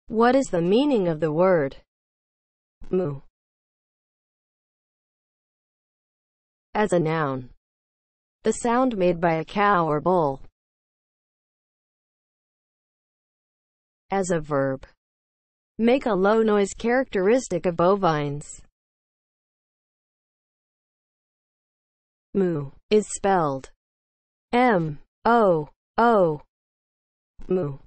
What is the meaning of the word moo? As a noun, the sound made by a cow or bull. As a verb, make a low noise characteristic of bovines. Moo is spelled M-O-O. Moo.